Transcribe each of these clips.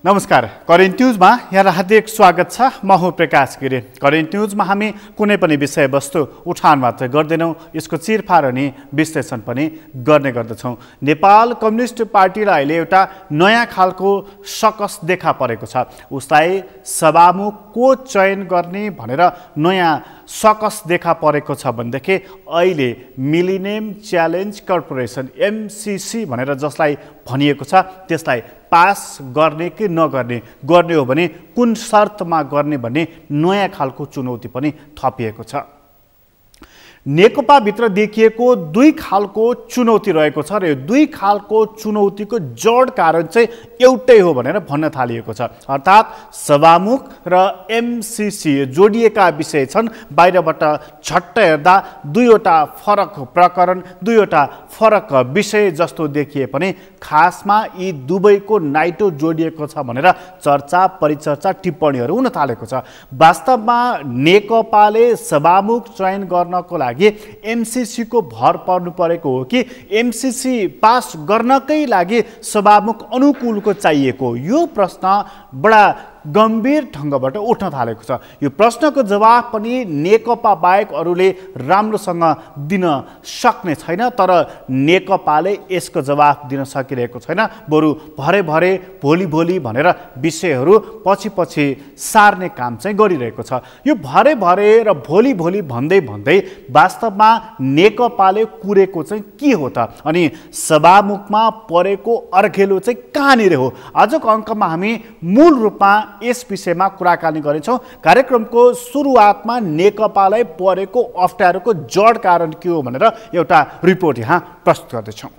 नमस्कार, करेन्ट न्युजमा यहाँलाई हार्दिक स्वागत छ। म हुँ प्रकाश गिरी। करेन्ट न्युजमा हामी कुनै पनि विषयवस्तु उठान मात्र गर्दैनौँ, यसको चिरफार अनि विश्लेषण पनि गर्ने गर्दछौँ। नेपाल कम्युनिस्ट पार्टीलाई अहिले एउटा नयाँ खालको सकस देखा परेको छ। उसलाई सभामुख को चयन गर्ने भनेर नयाँ सकस देखा परेको छ भनेदेखि अहिले मिलिनियम च्यालेन्ज कर्पोरेसन MCC भनेर जसलाई भनिएको छ त्यसलाई पास गर्ने कि नगर्ने, गर्ने हो भने कुन शर्तमा गर्ने भन्ने नयाँ खालको चुनौती पनि थपिएको छ। नेकपाभित्र देखिएको दुई खालको चुनौती रहेको छ र यो दुई खालको चुनौतीको जड कारण चाहिँ एउटै हो भनेर भन्न थालिएको छ। अर्थात् सभामुख र MCC जोडिएका विषय छन्। बाहिरबाट झट्ट हेर्दा दुईवटा फरक प्रकरण, दुईवटा फरक विषय जस्तो देखिए पनि खासमा यी दुवैको नाइटो जोडिएको छ भनेर चर्चा परिचर्चा टिप्पणीहरू हुन थालेको छ। वास्तवमा नेकपाले सभामुख चयन गर्नको लागि MCC को भर पर्नु परेको हो कि MCC पास गर्नकै लागि सभामुख अनुकूलको चाहिएको? यो प्रश्न बडा गम्भीर ढङ्गबाट उठ्न थालेको छ। यो प्रश्नको जवाब पनि नेकपा बाहेक अरूले राम्रोसँग दिन सक्ने छैन, तर नेकपाले यसको जवाब दिन सकिरहेको छैन। बरु भरे भरे भोलि भोलि भनेर विषयहरू पछि पछि सार्ने काम चाहिँ गरिरहेको छ। यो भरे भरे र भोलि भोलि भन्दै भन्दै वास्तवमा नेकपाले कुरेको चाहिँ के हो त? अनि सभामुखमा परेको अर्घेलो चाहिँ कहाँनिर हो? आजको अङ्कमा हामी मूल रूपमा यस विषयमा कुराकानी गर्छौँ। कार्यक्रमको सुरुवातमा नेकपालाई परेको अप्ठ्यारोको जड कारण के हो भनेर एउटा रिपोर्ट यहाँ प्रस्तुत गर्दैछौँ।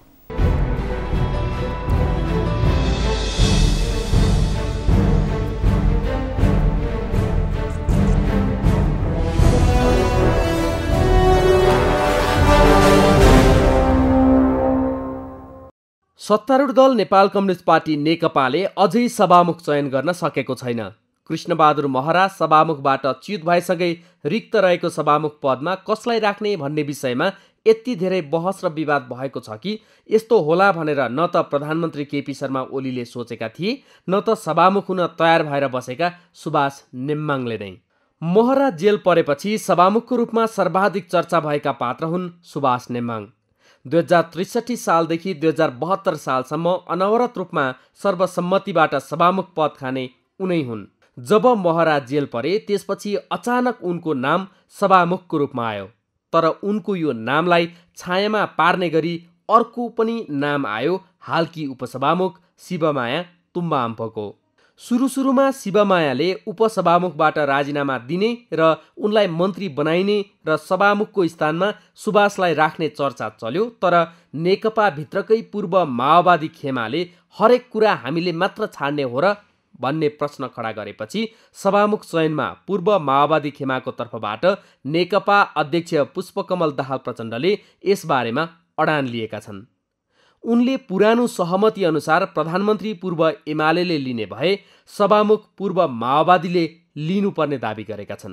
सत्तारूढ दल नेपाल कम्युनिस्ट पार्टी नेकपाले अझै सभामुख चयन गर्न सकेको छैन। कृष्णबहादुर महरा सभामुखबाट च्युत भएसँगै रिक्त रहेको सभामुख पदमा कसलाई राख्ने भन्ने विषयमा यति धेरै बहस र विवाद भएको छ कि यस्तो होला भनेर न त प्रधानमन्त्री केपी शर्मा ओलीले सोचेका थिए, न त सभामुख हुन तयार भएर बसेका सुभाष नेम्माङले नै। महरा जेल परेपछि सभामुखको रूपमा सर्वाधिक चर्चा भएका पात्र हुन् सुभाष नेम्माङ। 2063 सालदेखि 2072 सालसम्म अनवरत रूपमा सर्वसम्मतिबाट सभामुख पद खाने उनै हुन्। जब महरा जेल परे त्यसपछि अचानक उनको नाम सभामुखको रूपमा आयो, तर उनको यो नामलाई छायामा पार्ने गरी अर्को पनि नाम आयो, हालकी उपसभामुख शिवमाया तुम्बाअम्फोको। सुरुमा शिवमायाले उपसभामुखबाट राजीनामा दिने र उनलाई मन्त्री बनाइने र सभामुखको स्थानमा सुभाषलाई राख्ने चर्चा चल्यो, तर नेकपा भित्रकै पूर्व माओवादी खेमाले हरेक कुरा हामीले मात्र छाड्ने हो र भन्ने प्रश्न खडा गरेपछि सभामुख चयनमा पूर्व माओवादी खेमाको तर्फबाट नेकपा अध्यक्ष पुष्पकमल दाहाल प्रचण्डले यसबारेमा अडान लिएका छन्। उनले पुरानो सहमति अनुसार प्रधानमन्त्री पूर्व एमाले लिने भए सभामुख पूर्व माओवादीले लिनुपर्ने दाबी गरेका छन्।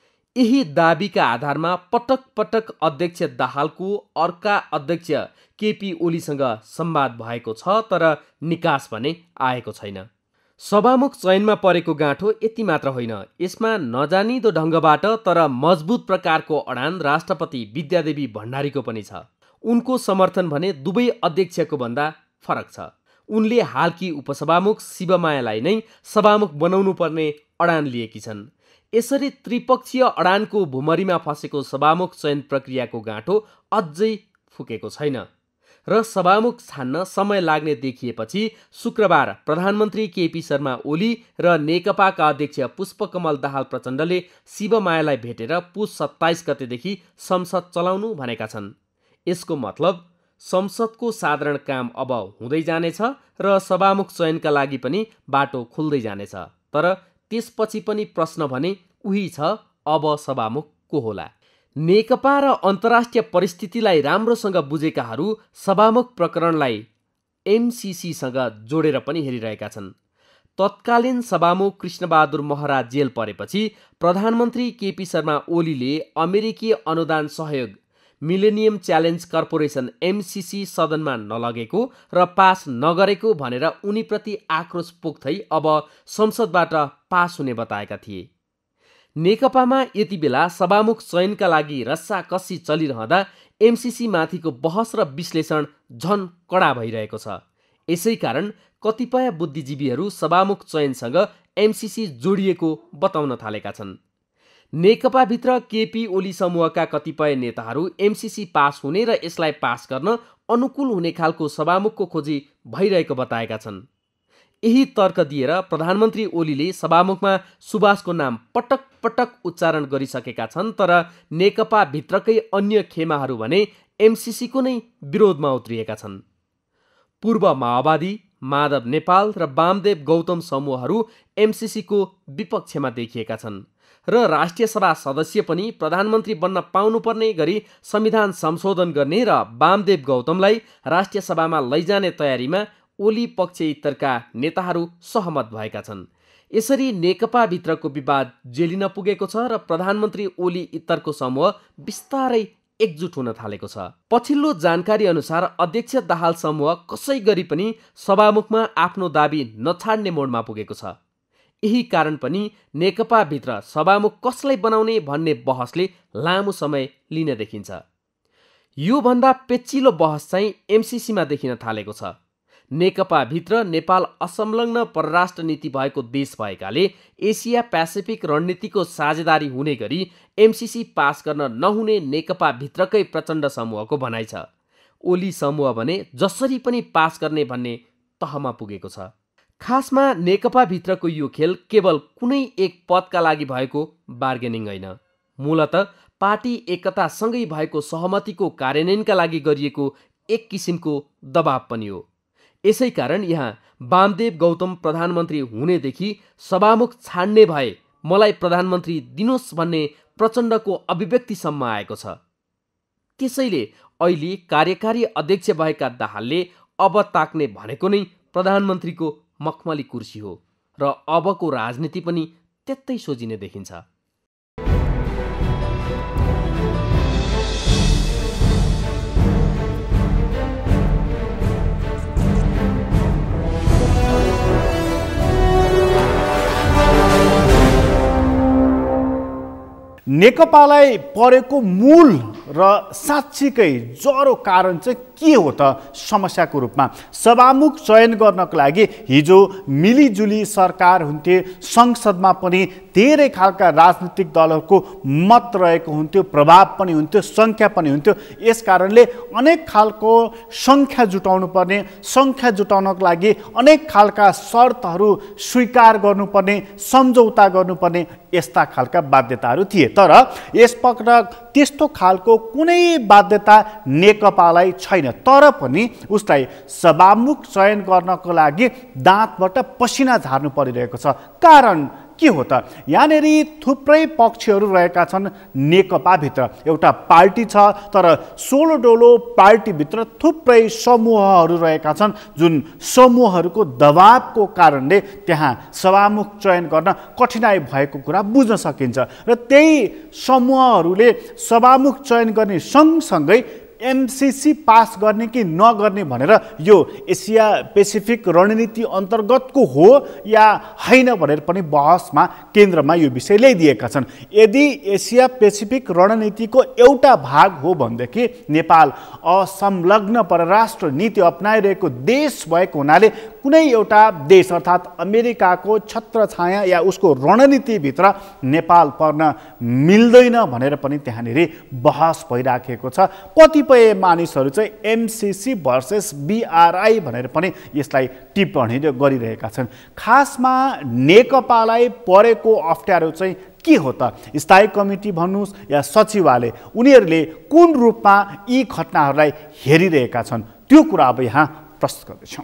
यही दाबीका आधारमा पटक पटक अध्यक्ष दाहालको अर्का अध्यक्ष केपी ओलीसँग संवाद भएको छ, तर निकास भने आएको छैन। सभामुख चयनमा परेको गाँठो यति मात्र होइन, यसमा नजानिदो ढङ्गबाट तर मजबुत प्रकारको अडान राष्ट्रपति विद्यादेवी भण्डारीको पनि छ। उनको समर्थन भने दुवै अध्यक्षको भन्दा फरक छ। उनले हालकी उपसभामुख शिवमायालाई नै सभामुख बनाउनु पर्ने अडान लिएकी छन्। यसरी त्रिपक्षीय अडानको भुमरीमा फसेको सभामुख चयन प्रक्रियाको गाँठो अझै फुकेको छैन र सभामुख छान्न समय लाग्ने देखिएपछि शुक्रबार प्रधानमन्त्री केपी शर्मा ओली र नेकपाका अध्यक्ष पुष्पकमल दाहाल प्रचण्डले शिवमायालाई भेटेर पुस 27 गतेदेखि संसद चलाउनु भनेका छन्। यसको मतलब संसदको साधारण काम अब हुँदै जानेछ र सभामुख चयनका लागि पनि बाटो खुल्दै जानेछ। तर त्यसपछि पनि प्रश्न भने उही छ, अब सभामुख को होला? नेकपा र अन्तर्राष्ट्रिय परिस्थितिलाई राम्रोसँग बुझेकाहरू सभामुख प्रकरणलाई MCCसँग जोडेर पनि हेरिरहेका छन्। तत्कालीन सभामुख कृष्णबहादुर महरा जेल परेपछि प्रधानमन्त्री केपी शर्मा ओलीले अमेरिकी अनुदान सहयोग मिलेनियम च्यालेन्ज कर्पोरेसन MCC सदनमा नलगेको र पास नगरेको भनेर उनीप्रति आक्रोश पोख्दै अब संसदबाट पास हुने बताएका थिए। नेकपामा यति बेला सभामुख चयनका लागि रस्साकस्सी चलिरहँदा MCC माथिको बहस र विश्लेषण झन कडा भइरहेको छ। यसै कारण कतिपय बुद्धिजीवीहरू सभामुख चयनसँग MCC जोडिएको बताउन थालेका छन्। नेकपाभित्र केपी ओली समूहका कतिपय नेताहरू MCC पास हुने र यसलाई पास गर्न अनुकूल हुने खालको सभामुखको खोजी भइरहेको बताएका छन्। यही तर्क दिएर प्रधानमन्त्री ओलीले सभामुखमा सुभाषको नाम पटक पटक उच्चारण गरिसकेका छन्, तर नेकपा भित्रकै अन्य खेमाहरू भने MCC को नै विरोधमा उत्रिएका छन्। पूर्व माओवादी, माधव नेपाल र वामदेव गौतम समूहहरू MCC को विपक्षमा देखिएका छन् र राष्ट्रिय सभा सदस्य पनि प्रधानमन्त्री बन्न पाउनुपर्ने गरी संविधान संशोधन गर्ने र वामदेव गौतमलाई राष्ट्रिय सभामा लैजाने तयारीमा ओली पक्ष इत्तरका नेताहरू सहमत भएका छन्। यसरी नेकपा भित्रको विवाद जेलिन पुगेको छ र प्रधानमन्त्री ओली इत्तरको समूह बिस्तारै एकजुट हुन थालेको छ। पछिल्लो जानकारी अनुसार अध्यक्ष दाहाल समूह कसै गरी पनि सभामुखमा आफ्नो दाबी नछाड्ने मोडमा पुगेको छ। यही कारण पनि नेकपा भित्र सभामुख कसलाई बनाउने भन्ने बहसले लामो समय लिन देखिन्छ। यो भन्दा पेचिलो बहस चाहिँ MCC मा देखिन थालेको छ। नेकपा भित्र नेपाल असंलग्न परराष्ट्र नीति भएको देश भएकाले एसिया पेसिफिक रणनीतिको साझेदारी हुने गरी MCC पास गर्न नहुने नेकपा भित्रकै प्रचण्ड समूहको भनाइ छ। ओली समूह भने जसरी पनि पास गर्ने भन्ने तहमा पुगेको छ। खासमा नेकपा भित्रको यो खेल केवल कुनै एक पदका लागि भएको बार्गेनिङ होइन, मूलतः पार्टी एकतासँगै भएको सहमतिको कार्यान्वयनका लागि गरिएको एक किसिमको दबाव पनि हो। यसै कारण यहाँ वामदेव गौतम प्रधानमन्त्री हुनेदेखि सभामुख छाड्ने भए मलाई प्रधानमन्त्री दिनुहोस् भन्ने प्रचण्डको अभिव्यक्तिसम्म आएको छ। त्यसैले अहिले कार्यकारी अध्यक्ष भएका दाहालले अब ताक्ने भनेको नै प्रधानमन्त्रीको मखमली कुर्सी हो र अबको राजनीति पनि त्यतै सोझिने देखिन्छ। नेकपालाई परेको मूल र साँच्चीकै जरो कारण चाहिँ के हो त समस्याको रूपमा? सभामुख चयन गर्नको लागि हिजो मिलिजुली सरकार हुन्थे, संसदमा पनि धेरै खालका राजनीतिक दलहरूको मत रहेको हुन्थ्यो, प्रभाव पनि हुन्थ्यो, सङ्ख्या पनि हुन्थ्यो। यस कारणले अनेक खालको सङ्ख्या जुटाउनु पर्ने, सङ्ख्या जुटाउनको लागि अनेक खालका शर्तहरू स्वीकार गर्नुपर्ने, सम्झौता गर्नुपर्ने यस्ता खालका बाध्यताहरू थिए। तर यसपटक त्यस्तो खालको कुनै बाध्यता नेकपालाई छैन। तर पनि उसलाई सभामुख चयन गर्नको लागि दाँतबाट पसिना झार्नु परिरहेको छ। कारण के हो त? यहाँनिर थुप्रै पक्षहरू रहेका छन् नेकपाभित्र। एउटा पार्टी छ, तर सोलो डोलो पार्टीभित्र थुप्रै समूहहरू रहेका छन्, जुन समूहहरूको दबावको कारणले त्यहाँ सभामुख चयन गर्न कठिनाइ भएको कुरा बुझ्न सकिन्छ। र त्यही समूहहरूले सभामुख चयन गर्ने सँगसँगै MCC पास गर्ने कि नगर्ने भनेर यो एसिया पेसिफिक रणनीति अन्तर्गतको हो या होइन भनेर पनि बहसमा केन्द्रमा यो विषय ल्याइदिएका छन्। यदि एसिया पेसिफिक रणनीतिको एउटा भाग हो भनेदेखि नेपाल असंलग्न परराष्ट्र नीति अपनाइरहेको देश भएको हुनाले कुनै एउटा देश अर्थात् अमेरिकाको छत्रछाया या उसको रणनीतिभित्र नेपाल पर्न मिल्दैन भनेर पनि त्यहाँनिर बहस भइराखेको छ। कतिपय मानिसहरू चाहिँ MCC भर्सेस BRI भनेर पनि यसलाई टिप्पणी गरिरहेका छन्। खासमा नेकपालाई परेको अप्ठ्यारो चाहिँ के हो त? स्थायी कमिटी भन्नुहोस् या सचिवालय, उनीहरूले कुन रूपमा यी घटनाहरूलाई हेरिरहेका छन्, त्यो कुरा अब यहाँ प्रस्तुत गर्दैछौँ।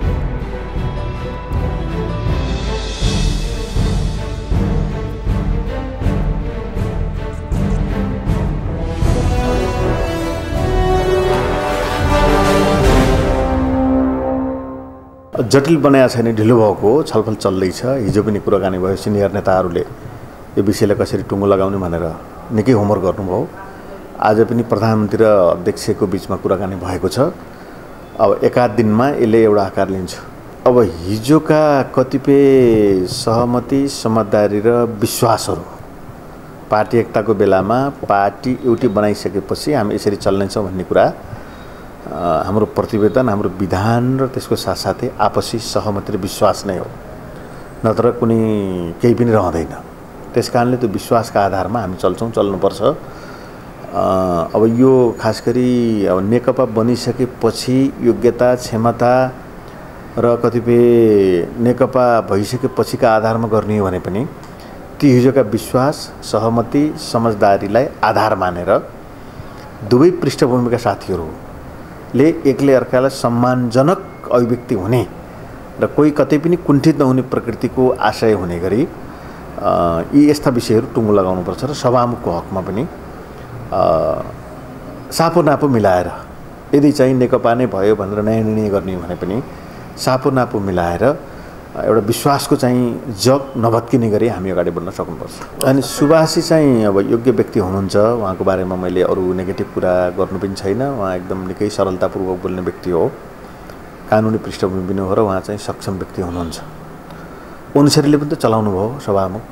जटिल बनाएको छैन, ढिलो भएको छलफल चल्दैछ। हिजो पनि कुराकानी भयो, सिनियर नेताहरूले यो विषयलाई कसरी टुङ्गो लगाउने भनेर निकै होमवर्क गर्नुभयो। आज पनि प्रधानमन्त्री र अध्यक्षको बिचमा कुराकानी भएको छ। अब एकाध दिनमा यसले एउटा आकार लिन्छ। अब हिजोका कतिपय सहमति, समझदारी र विश्वासहरू पार्टी एकताको बेलामा पार्टी एउटै बनाइसकेपछि हामी यसरी चल्नेछौँ भन्ने कुरा हाम्रो प्रतिवेदन, हाम्रो विधान र त्यसको साथसाथै आपसी सहमति र विश्वास नै हो, नत्र कुनै केही पनि रहँदैन। त्यसकारणले त्यो विश्वासका आधारमा हामी चल्नुपर्छ। अब यो खास गरी अब नेकपा बनिसकेपछि योग्यता, क्षमता र कतिपय नेकपा भइसकेपछिका आधारमा गर्ने हो भने पनि ती हिजोका विश्वास, सहमति, समझदारीलाई आधार मानेर दुवै पृष्ठभूमिका साथीहरूले एकले अर्कालाई सम्मानजनक अभिव्यक्ति हुने र कोही कतै पनि कुण्ठित नहुने प्रकृतिको आशय हुने गरी यी यस्ता विषयहरू टुङ्गो लगाउनुपर्छ र सभामुखको हकमा पनि सापो नापो मिलाएर, यदि चाहिँ नेकपा नै भयो भनेर नयाँ निर्णय गर्ने भने पनि सापो नापो मिलाएर एउटा विश्वासको चाहिँ जग नभत्किने गरी हामी अगाडि बढ्न सक्नुपर्छ। अनि सुभाषी चाहिँ अब योग्य व्यक्ति हुनुहुन्छ, उहाँको बारेमा मैले अरू नेगेटिभ कुरा गर्नु पनि छैन। उहाँ एकदम निकै सरलतापूर्वक बोल्ने व्यक्ति हो, कानुनी पृष्ठभूमि पनि हो र उहाँ चाहिँ सक्षम व्यक्ति हुनुहुन्छ। अनुसारीले पनि त चलाउनु भयो सभामुख,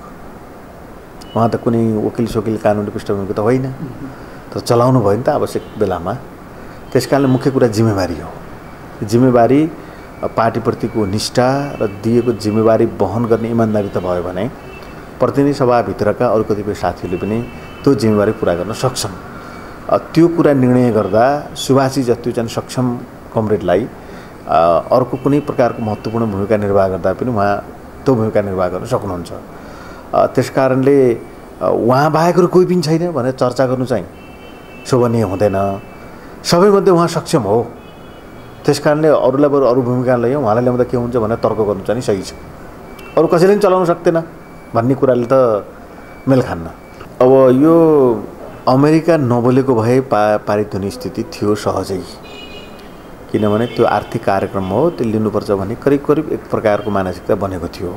उहाँ त कुनै वकिल सोकिल कानुनी पृष्ठभूमिको त होइन, तर चलाउनु भयो नि त आवश्यक बेलामा। त्यसकारणले मुख्य कुरा जिम्मेवारी हो। जिम्मेवारी पार्टीप्रतिको निष्ठा र दिएको जिम्मेवारी वहन गर्ने इमान्दारी त भयो भने प्रतिनिधि सभाभित्रका अरू कतिपय साथीहरूले पनि त्यो जिम्मेवारी पुरा गर्न सक्छन्। त्यो कुरा निर्णय गर्दा सुभाषी जस्तो चाहिँ सक्षम कमरेडलाई अर्को कुनै प्रकारको महत्त्वपूर्ण भूमिका निर्वाह गर्दा पनि उहाँ त्यो भूमिका निर्वाह गर्न सक्नुहुन्छ। त्यसकारणले उहाँ बाहेक कोही पनि छैन भनेर चर्चा गर्नु चाहिँ शोभनीय हुँदैन। सबैमध्ये उहाँ सक्षम हो, त्यसकारणले अरूलाई बरु अरू भूमिका ल्यायो, उहाँलाई ल्याउँदा के हुन्छ भनेर तर्क गर्नु चाहिँ सही छ। अरू कसैले पनि चलाउन सक्दैन भन्ने कुराले त मेल खान्न। अब यो अमेरिका नबोलेको भए पारित हुने स्थिति थियो सहजै, किनभने त्यो आर्थिक कार्यक्रम हो, त्यो लिनुपर्छ भने करिब करिब एक प्रकारको मानसिकता बनेको थियो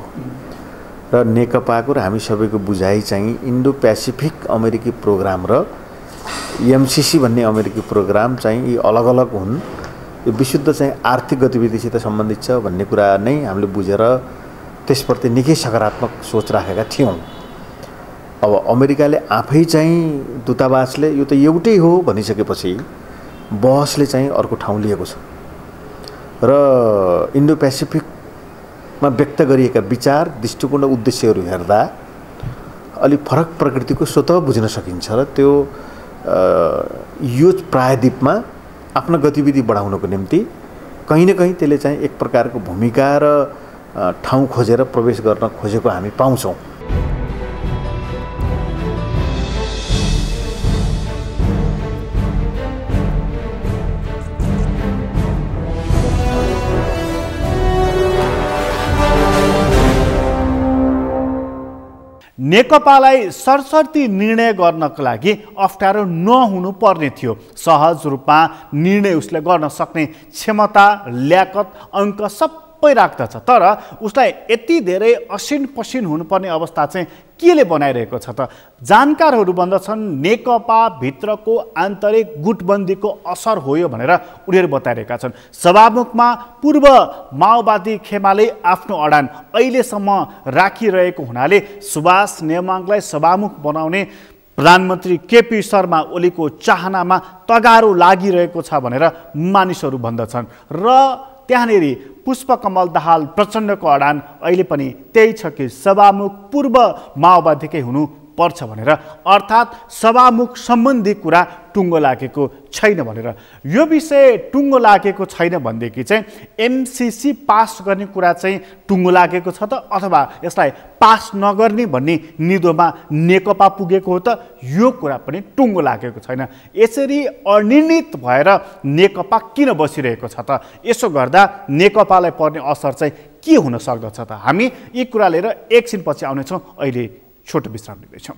र नेकपाको र हामी सबैको बुझाइ चाहिँ इन्डो पेसिफिक अमेरिकी प्रोग्राम र एमसिसी भन्ने अमेरिकी प्रोग्राम चाहिँ यी अलग अलग हुन्, यो विशुद्ध चाहिँ आर्थिक गतिविधिसित सम्बन्धित छ भन्ने कुरा नै हामीले बुझेर त्यसप्रति निकै सकारात्मक सोच राखेका थियौँ। अब अमेरिकाले आफै चाहिँ दूतावासले यो त एउटै हो भनिसकेपछि बहसले चाहिँ अर्को ठाउँ लिएको छ र इन्डो पेसिफिकमा व्यक्त गरिएका विचार, दृष्टिकोण र उद्देश्यहरू हेर्दा अलि फरक प्रकृतिको स्वतः बुझ्न सकिन्छ र त्यो यो प्रायद्वीपमा आफ्नो गतिविधि बढाउनको निम्ति कहीँ न कहीँ त्यसले चाहिँ एक प्रकारको भूमिका र ठाउँ खोजेर प्रवेश गर्न खोजेको हामी पाउँछौँ। नेकपालाई सरसर्ती निर्णय गर्नको लागि अप्ठ्यारो नहुनु पर्ने थियो। सहज रूपमा निर्णय उसले गर्न सक्ने क्षमता, ल्याकत, अङ्क सबै राख्दछ, तर उसलाई यति धेरै असिन पसिन हुनुपर्ने अवस्था चाहिँ केले बनाइरहेको छ त? जानकारहरू भन्दछन् नेकपा भित्रको आन्तरिक गुटबन्दीको असर हो यो भनेर उनीहरू बताइरहेका छन्। सभामुखमा पूर्व माओवादी खेमाले आफ्नो अडान अहिलेसम्म राखिरहेको हुनाले सुभाष नेमाङलाई सभामुख बनाउने प्रधानमन्त्री केपी शर्मा ओलीको चाहनामा तगारो लागिरहेको छ भनेर मानिसहरू भन्दछन् र त्यहाँनेरि पुष्पकमल दाहाल प्रचण्डको अडान अहिले पनि त्यही छ कि सभामुख पूर्व माओवादीकै हुनु पर्छ भनेर, अर्थात् सभामुख सम्बन्धी कुरा टुङ्गो लागेको छैन भनेर। यो विषय टुङ्गो लागेको छैन भनेदेखि चाहिँ एमसिसी पास गर्ने कुरा चाहिँ टुङ्गो लागेको छ त, अथवा यसलाई पास नगर्ने भन्ने निधोमा नेकपा पुगेको हो त? यो कुरा पनि टुङ्गो लागेको छैन। यसरी अनिर्णित भएर नेकपा किन बसिरहेको छ त? यसो गर्दा नेकपालाई पर्ने असर चाहिँ के हुन सक्दछ त? हामी यी कुरा लिएर एकछिनपछि आउनेछौँ। अहिले छोटो विश्राम लिँदैछौँ।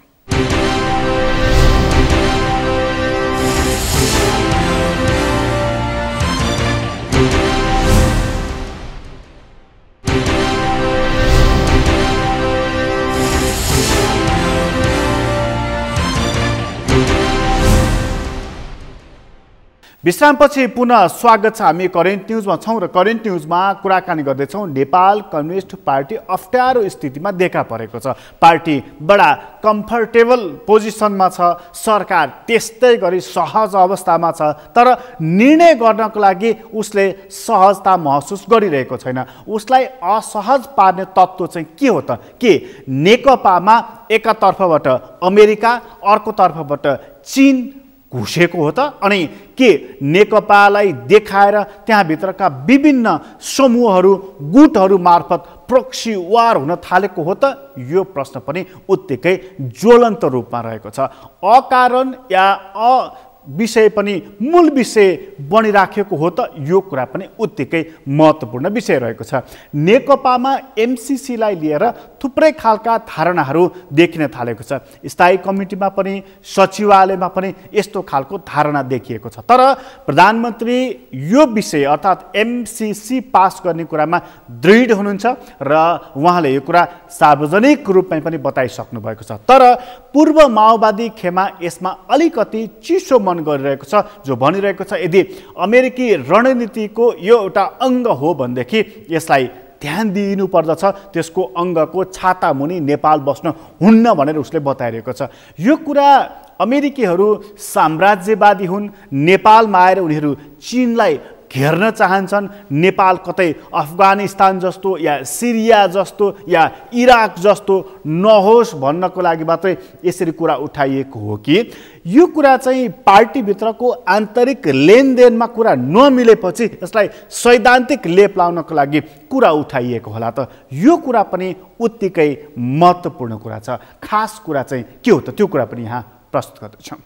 विश्रामपछि पुनः स्वागत छ। हामी करेन्ट न्युजमा छौँ र करेन्ट न्युजमा कुराकानी गर्दैछौँ। नेपाल कम्युनिस्ट पार्टी अप्ठ्यारो स्थितिमा देखा परेको छ। पार्टी बडा कम्फर्टेबल पोजिसनमा छ, सरकार त्यस्तै गरी सहज अवस्थामा छ, तर निर्णय गर्नको लागि उसले सहजता महसुस गरिरहेको छैन। उसलाई असहज पार्ने तत्त्व चाहिँ के हो त? के नेकपामा एकातर्फबाट अमेरिका, अर्कोतर्फबाट चीन घुसेको हो त? अनि के नेकपालाई देखाएर त्यहाँभित्रका विभिन्न समूहहरू, गुटहरू मार्फत प्रोक्सी वार हुन थालेको हो त? यो प्रश्न पनि उत्तिकै ज्वलन्त रूपमा रहेको छ। अकारण या विषय पनि मूल विषय बनिराखेको हो त? यो कुरा पनि उत्तिकै महत्त्वपूर्ण विषय रहेको छ। नेकपामा एमसीसीलाई लिएर थुप्रै खालका धारणाहरू देखिन थालेको छ। स्थायी कमिटीमा पनि, सचिवालयमा पनि यस्तो खालको धारणा देखिएको छ। तर प्रधानमन्त्री यो विषय अर्थात् एमसीसी पास गर्ने कुरामा दृढ हुनुहुन्छ र उहाँले यो कुरा सार्वजनिक रूपमा पनि बताइसक्नु भएको छ। तर पूर्व माओवादी खेमा यसमा अलिकति चिसो मन गरिरहेको छ, जो भनिरहेको छ यदि अमेरिकी रणनीतिको यो एउटा अङ्ग हो भनेदेखि यसलाई ध्यान दिनु पर्दछ, त्यसको अङ्गको छाता मुनि नेपाल बस्न हुन्न भनेर उसले बताइरहेको छ। यो कुरा अमेरिकीहरू साम्राज्यवादी हुन्, नेपालमा आएर उनीहरू चीनलाई घेर्न चाहन्छन्, नेपाल कतै अफगानिस्तान जस्तो या सिरिया जस्तो या इराक जस्तो नहोस् भन्नको लागि मात्रै यसरी कुरा उठाइएको हो कि यो कुरा चाहिँ पार्टीभित्रको आन्तरिक लेनदेनमा कुरा नमिलेपछि यसलाई सैद्धान्तिक लेप लाउनको लागि कुरा उठाइएको होला त? यो कुरा पनि उत्तिकै महत्त्वपूर्ण कुरा छ। खास कुरा चाहिँ के हो त? त्यो कुरा पनि यहाँ प्रस्तुत गर्दैछौँ।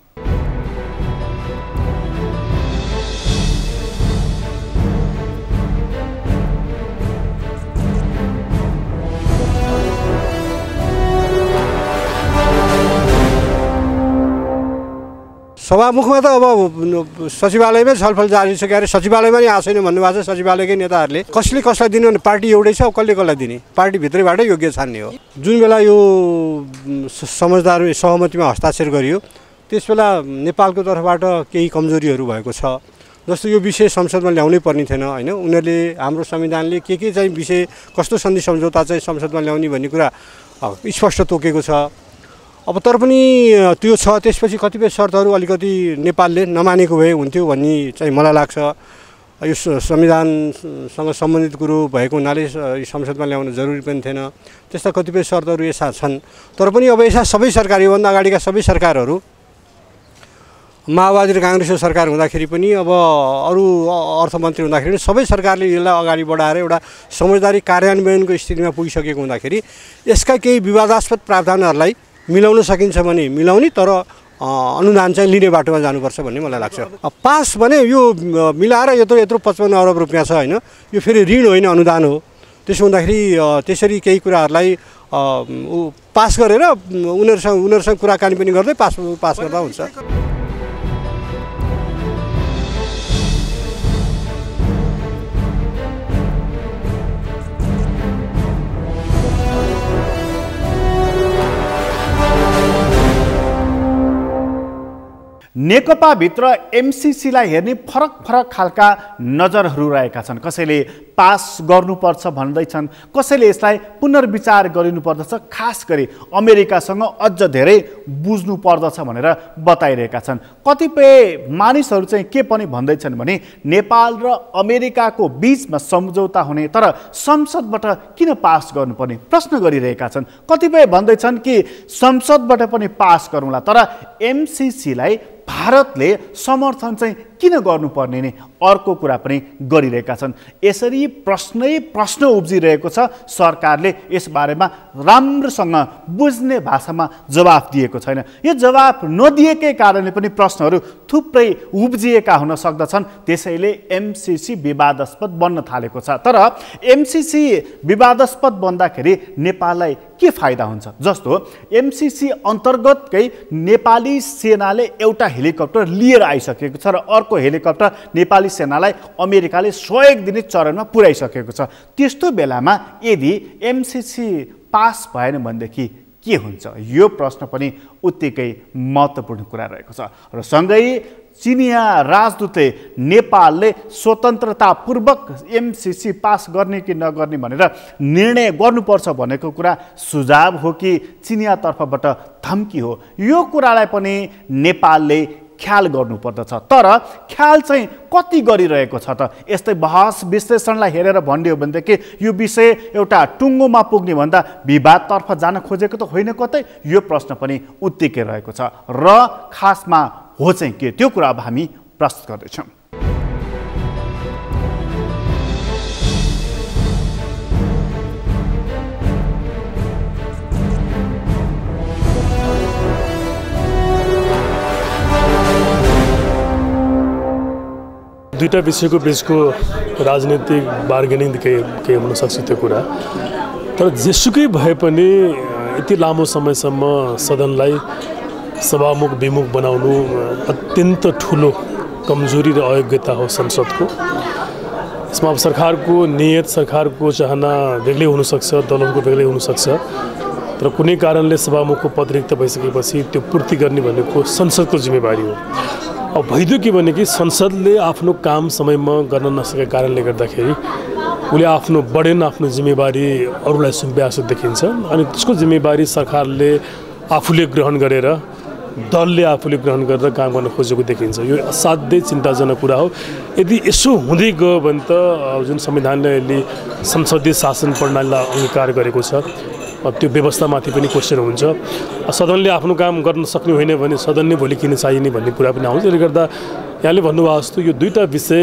सभामुखमा त अब सचिवालयमै छलफल जारी छ। क्यारे सचिवालयमा नि आएको छैन भन्नुभएको छ सचिवालयकै नेताहरूले। कसले कसलाई दिने भने पार्टी एउटै छ, कसले कसलाई दिने? पार्टीभित्रैबाटै योग्य छान्ने हो। जुन बेला यो समझदार सहमतिमा हस्ताक्षर गरियो त्यस बेला नेपालको तर्फबाट केही कमजोरीहरू भएको छ। जस्तो यो विषय संसदमा ल्याउनै पर्ने थिएन होइन। उनीहरूले हाम्रो संविधानले के चाहिँ विषय, कस्तो सन्धि सम्झौता चाहिँ संसदमा ल्याउने भन्ने कुरा स्पष्ट तोकेको छ। अब तर पनि त्यो छ। त्यसपछि कतिपय शर्तहरू अलिकति नेपालले नमानेको भए हुन्थ्यो भन्ने चाहिँ मलाई लाग्छ। यो संविधानसँग सम्बन्धित कुरो भएको हुनाले संसदमा ल्याउन जरुरी पनि थिएन। त्यस्ता कतिपय शर्तहरू यसा छन्। तर पनि अब यसा सबै सरकार, योभन्दा अगाडिका सबै सरकारहरू, माओवादी र काङ्ग्रेसको सरकार हुँदाखेरि पनि, अब अरू अर्थमन्त्री हुँदाखेरि सबै सरकारले यसलाई अगाडि बढाएर एउटा समझदारी कार्यान्वयनको स्थितिमा पुगिसकेको हुँदाखेरि यसका केही विवादास्पद प्रावधानहरूलाई मिलाउन सकिन्छ भने मिलाउने, तर अनुदान चाहिँ लिने बाटोमा जानुपर्छ भन्ने मलाई लाग्छ। पास भने यो मिलाएर यत्रो 55 अरब रुपियाँ छ होइन, यो फेरि ऋण होइन अनुदान हो। त्यसो हुँदाखेरि त्यसरी केही कुराहरूलाई पास गरेर उनीहरूसँग कुराकानी पनि गर्दै पास गर्दा हुन्छ। नेकपाभित्र एमसीसीलाई हेर्ने फरक फरक खालका नजरहरू रहेका छन्। कसैले पास गर्नुपर्छ भन्दैछन्, कसैले यसलाई पुनर्विचार गरिनुपर्दछ, खास गरी अमेरिकासँग अझ धेरै बुझ्नु पर्दछ भनेर बताइरहेका छन्। कतिपय मानिसहरू चाहिँ के पनि भन्दैछन् भने नेपाल र अमेरिकाको बीचमा सम्झौता हुने, तर संसदबाट किन पास गर्नुपर्ने प्रश्न गरिरहेका छन्। कतिपय भन्दैछन् कि संसदबाट पनि पास गरौँला, तर एमसीसीलाई भारतले समर्थन चाहिँ किन गर्नुपर्ने नि अर्को कुरा पनि गरिरहेका छन्। यसरी प्रश्न उब्जिरहेको छ। सरकारले यसबारेमा राम्रोसँग बुझ्ने भाषामा जवाफ दिएको छैन। यो जवाफ नदिएकै कारणले पनि प्रश्नहरू थुप्रै उब्जिएका हुन सक्दछन्। त्यसैले एमसीसी विवादास्पद बन्न थालेको छ। तर एमसीसी विवादास्पद बन्दाखेरि नेपाललाई के फाइदा हुन्छ? जस्तो एमसीसी अन्तर्गतकै नेपाली सेनाले एउटा हेलिकप्टर लिएर आइसकेको छ र अर्को हेलिकप्टर नेपाली सेनालाई अमेरिकाले सहयोग दिने चरणमा पुर्याइसकेको छ। त्यस्तो बेलामा यदि एमसीसी पास भएन भनेदेखि के हुन्छ? यो प्रश्न पनि उत्तिकै महत्त्वपूर्ण कुरा रहेको छ। र सँगै चिनिया राजदूतले नेपालले स्वतन्त्रतापूर्वक एमसीसी पास गर्ने कि नगर्ने भनेर निर्णय गर्नुपर्छ भनेको कुरा सुझाव हो कि चिनियातर्फबाट धम्की हो, यो कुरालाई पनि नेपालले ख्याल गर्नुपर्दछ। तर ख्याल चाहिँ कति गरिरहेको छ त? यस्तै बहस विश्लेषणलाई हेरेर भन्ने हो भनेदेखि यो विषय एउटा टुङ्गोमा पुग्ने भन्दा विवादतर्फ जान खोजेको त होइन कतै? यो प्रश्न पनि उत्तिकै रहेको छ। र खासमा हो चाहिँ के, त्यो कुरा अब हामी प्रस्तुत गर्दैछौँ। दुईटा विषयको बिचको राजनीतिक बार्गेनिङ केही हुनसक्छ त्यो कुरा। तर जेसुकै भए पनि यति लामो समयसम्म सदनलाई सभामुख विमुख बनाउनु अत्यन्त ठुलो कमजोरी र अयोग्यता हो संसदको। यसमा अब सरकारको नियत, सरकारको चाहना बेग्लै हुनसक्छ, दलहरूको बेग्लै हुनसक्छ, तर कुनै कारणले सभामुखको पद रिक्त भइसकेपछि त्यो पूर्ति गर्ने भनेको संसदको जिम्मेवारी हो। अब भइदियो के भने कि संसदले आफ्नो काम समयमा गर्न नसकेको कारणले गर्दाखेरि उसले आफ्नो बढेन, आफ्नो जिम्मेवारी अरूलाई सुम्पिएको देखिन्छ। अनि त्यसको जिम्मेवारी सरकारले आफूले ग्रहण गरेर, दलले आफूले ग्रहण गरेर काम गर्न खोजेको देखिन्छ। यो असाध्यै चिन्ताजनक कुरा हो। यदि यसो हुँदै गयो भने त जुन संविधानले अहिले संसदीय शासन प्रणालीलाई अङ्गीकार गरेको छ त्यो व्यवस्थामाथि पनि क्वेसन हुन्छ। सदनले आफ्नो काम गर्न सक्ने होइन भने सदन नै भोलि किन चाहिने भन्ने कुरा पनि आउँछ। त्यसले गर्दा यहाँले भन्नुभएको जस्तो यो दुईवटा विषय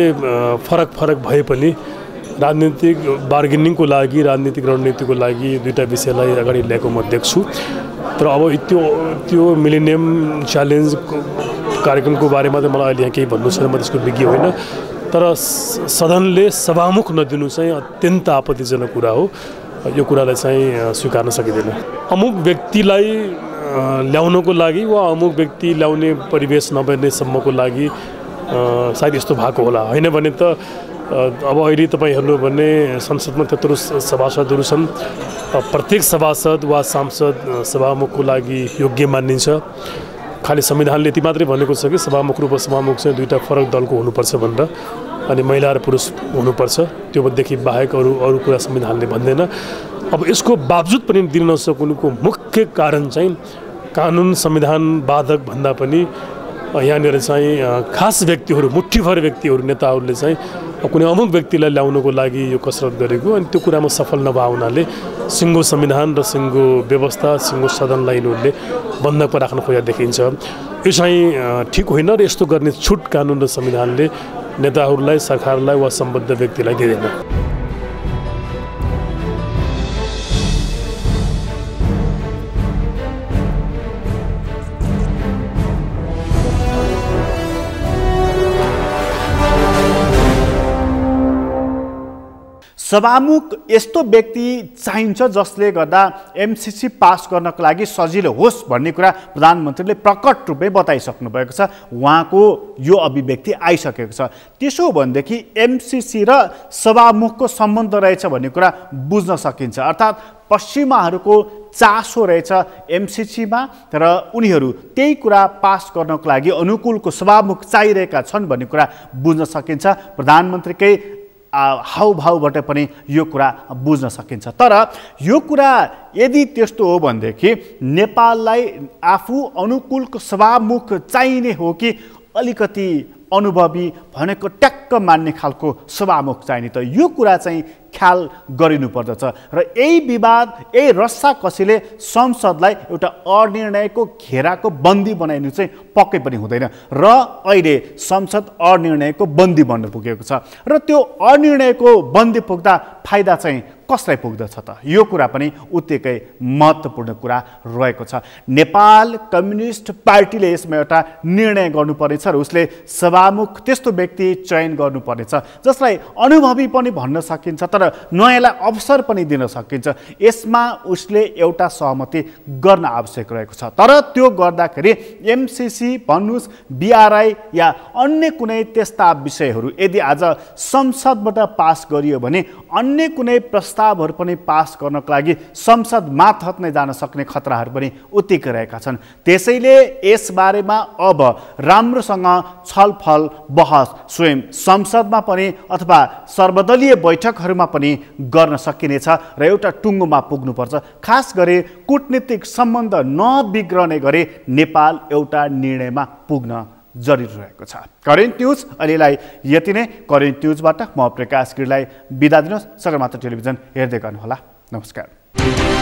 फरक भए पनि राजनीतिक बार्गेनिङको लागि, राजनीतिक रणनीतिको लागि दुईवटा विषयलाई अगाडि ल्याएको म देख्छु। तर अब त्यो मिलेनियम च्यालेन्ज कार्यक्रमको बारेमा त मलाई अहिले यहाँ केही भन्नु छैन, म त्यसको विज्ञ होइन। तर सदनले सभामुख नदिनु चाहिँ अत्यन्त आपत्तिजनक कुरा हो। यो कुरालाई चाहिँ स्वीकार्न सकिँदैन। अमुक व्यक्तिलाई ल्याउनको लागि वा अमुक व्यक्ति ल्याउने परिवेश नबन्नेसम्मको लागि सायद यस्तो भएको होला। होइन भने त अब अहिले तपाईँ हेर्नु भने संसदमा त्यत्रो सभासदहरू छन्, प्रत्येक सभासद वा सांसद सभामुखको लागि योग्य मानिन्छ। खालि संविधानले यति मात्रै भनेको छ कि सभामुख र उपसभामुख चाहिँ दुईवटा फरक दलको हुनुपर्छ भनेर, अनि महिला र पुरुष हुनुपर्छ। त्योदेखि बाहेक अरू कुरा संविधानले भन्दैन। अब यसको बावजुद पनि दिन नसक्नुको मुख्य कारण चाहिँ कानुन संविधान बाधक भन्दा पनि यहाँनिर चाहिँ खास व्यक्तिहरू, मुठ्ठीभर व्यक्तिहरू, नेताहरूले चाहिँ कुनै अमुक व्यक्तिलाई ल्याउनको लागि यो कसरत गरेको, अनि त्यो कुरामा सफल नभए हुनाले सिङ्गो संविधान र सिङ्गो व्यवस्था, सिङ्गो सदनलाई यिनीहरूले बन्धकमा राख्न खोजेको देखिन्छ। यो चाहिँ ठिक होइन र यस्तो गर्ने छुट कानुन र संविधानले नेताहरूलाई, सरकारलाई वा सम्बद्ध व्यक्तिलाई दिँदैन। सभामुख यस्तो व्यक्ति चाहिन्छ जसले गर्दा एमसीसी पास गर्नको लागि सजिलो होस् भन्ने कुरा प्रधानमन्त्रीले प्रकट रूपमै बताइसक्नु भएको छ। उहाँको यो अभिव्यक्ति आइसकेको छ। त्यसो भनेदेखि एमसीसी र सभामुखको सम्बन्ध रहेछ भन्ने कुरा बुझ्न सकिन्छ। अर्थात् पश्चिमाहरूको चासो रहेछ एमसीसीमा र उनीहरू त्यही कुरा पास गर्नको लागि अनुकूलको सभामुख चाहिरहेका छन् भन्ने कुरा बुझ्न सकिन्छ। प्रधानमन्त्रीकै हाउभाउबाट पनि यो कुरा बुझ्न सकिन्छ। तर यो कुरा यदि त्यस्तो हो भनेदेखि नेपाललाई आफू अनुकूलको सभामुख चाहिने हो कि अलिकति अनुभवी भनेको ट्याक्क मान्ने खालको सभामुख चाहिने, त यो कुरा चाहिँ ख्याल गरिनु पर्दछ। र यही विवाद, यही रस्साकसीले संसदलाई एउटा अनिर्णयको घेराको बन्दी बनाइनु चाहिँ पक्कै पनि हुँदैन। र अहिले संसद अनिर्णयको बन्दी बन्न पुगेको छ र त्यो अनिर्णयको बन्दी पुग्दा फाइदा चाहिँ कसलाई पुग्दछ त? यो कुरा पनि उत्तिकै महत्त्वपूर्ण कुरा रहेको छ। नेपाल कम्युनिस्ट पार्टीले यसमा एउटा निर्णय गर्नुपर्नेछ र उसले सभामुख त्यस्तो व्यक्ति चयन गर्नुपर्नेछ जसलाई अनुभवी पनि भन्न सकिन्छ तर नयाँलाई अवसर पनि दिन सकिन्छ। यसमा उसले एउटा सहमति गर्न आवश्यक रहेको छ। तर त्यो गर्दाखेरि एमसीसी भन्नुहोस्, बीआरआई या अन्य कुनै त्यस्ता विषयहरू यदि आज संसदबाट पास गरियो भने अन्य कुनै प्रस्तावहरू पनि पास गर्नको लागि संसद मातहत नै जान सक्ने खतराहरू पनि उत्तिकै रहेका छन्। त्यसैले यसबारेमा अब राम्रोसँग छलफल बहस स्वयं संसदमा पनि अथवा सर्वदलीय बैठकहरूमा पनि गर्न सकिनेछ र एउटा टुङ्गोमा पुग्नुपर्छ। खास गरी कूटनीतिक सम्बन्ध नबिग्रने गरी नेपाल एउटा निर्णयमा पुग्न जरुरी रहेको छ। करेन्ट न्युज अहिलेलाई यति नै। करेन्ट न्युजबाट म प्रकाश गिरीलाई बिदा दिनुहोस्। सगरमाथा टेलिभिजन हेर्दै गर्नुहोला। नमस्कार।